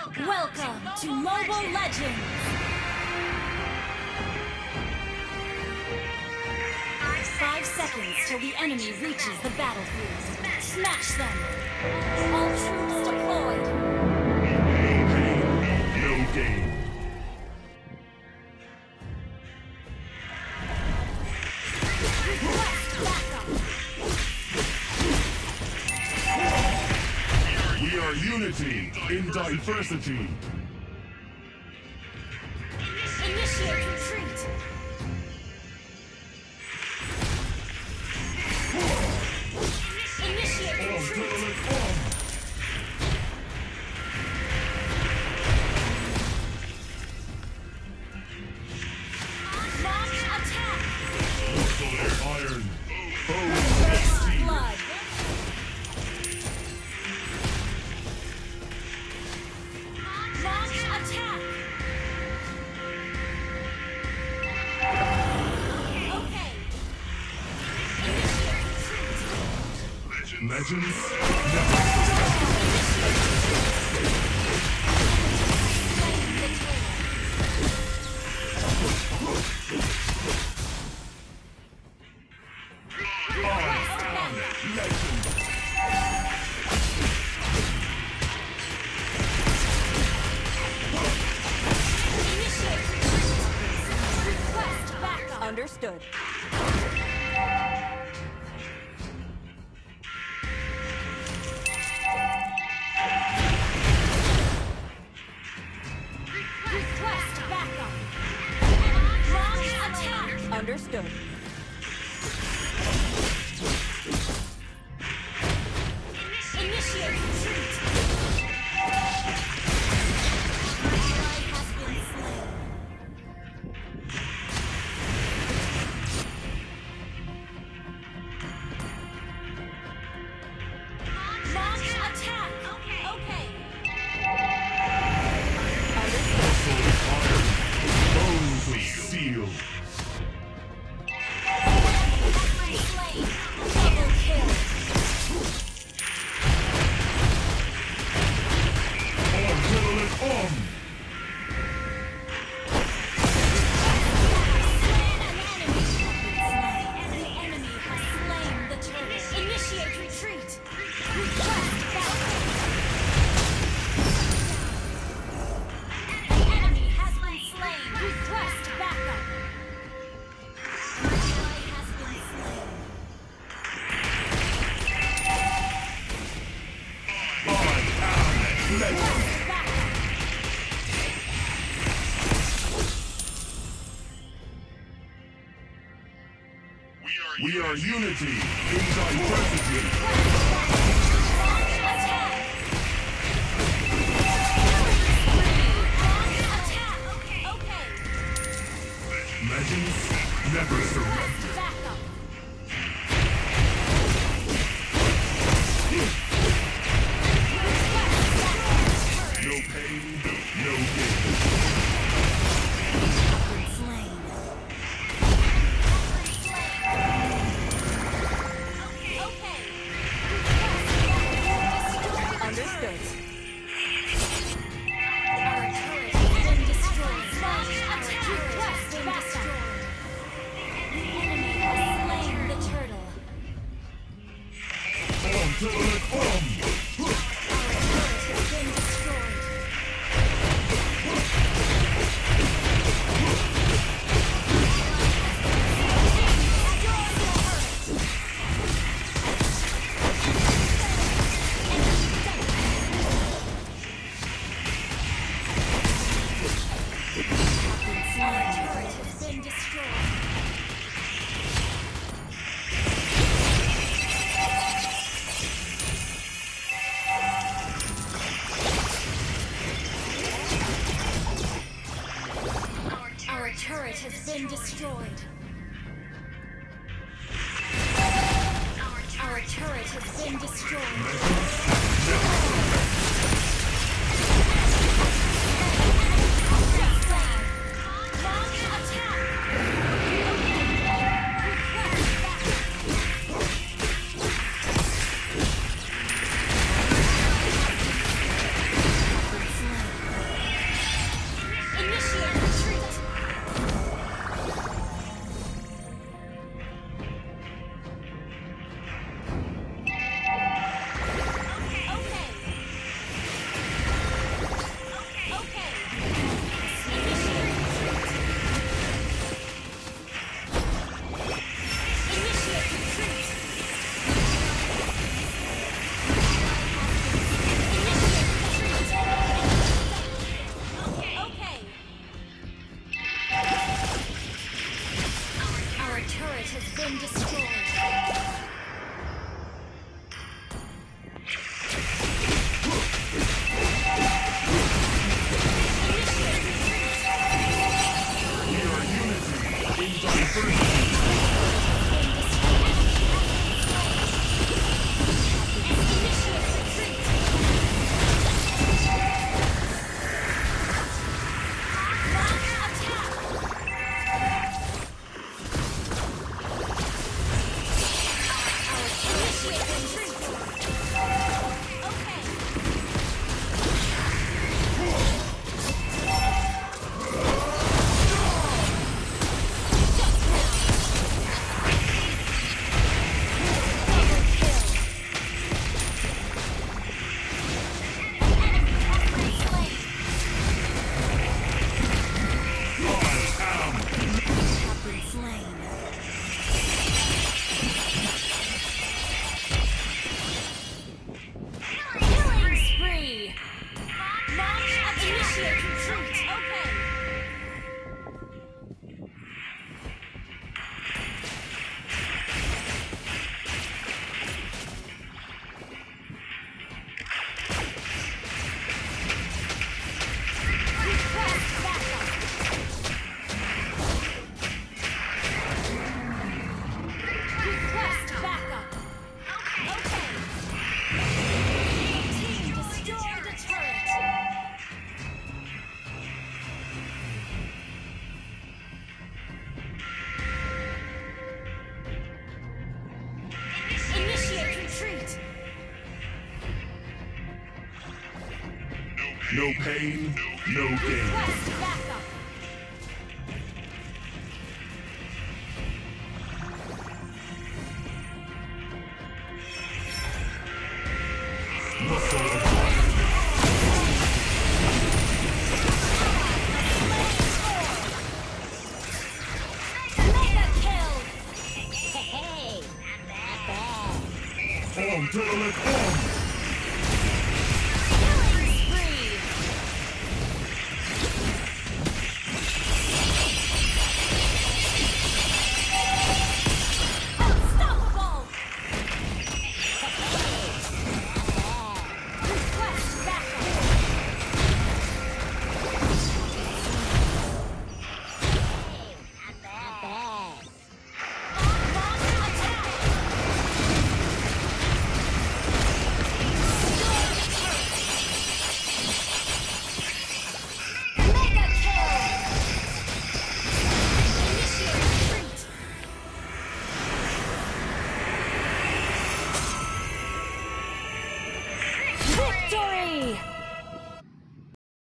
Welcome to Mobile Legends! 5 seconds till the enemy reaches the battlefield. Smash them! All troops deployed! No game. Request backup! We are unity in diversity. Initiate retreat! Initiate retreat! Launch attack! Iron. First blood! Launch attack! Okay. Initiate retreat! Legends never Request backup! legend. Initiate retreat! Request backup! Understood. Request backup! Launch attack! Understood. Initiate retreat! Ally has been slain. Launch attack! Okay. Bones of steel. Slain. Double kill. Artillery on. Slain an enemy. The enemy has slain the turtle. Initiate retreat. Request backup. The enemy has been slain. Request backup. Ally has been slain. Legend. Request backup. We are unity in diversity. Launch attack. Launch attack. Okay. Legends never surrender. Request backup. No pain, no gain. Slain. Okay. Understood. Our turret has been destroyed. Launch attack. Request backup. The enemy has slain the turtle. Artillery on. Our turret has been destroyed. Our turret has been destroyed. Our turret has been destroyed. Our turret has been destroyed. Launch attack! Request backup! Slain. Initiate retreat. Okay. Request backup. Request backup. Okay. Team destroyed a turret. Initiate retreat. No pain, no gain. Request backup.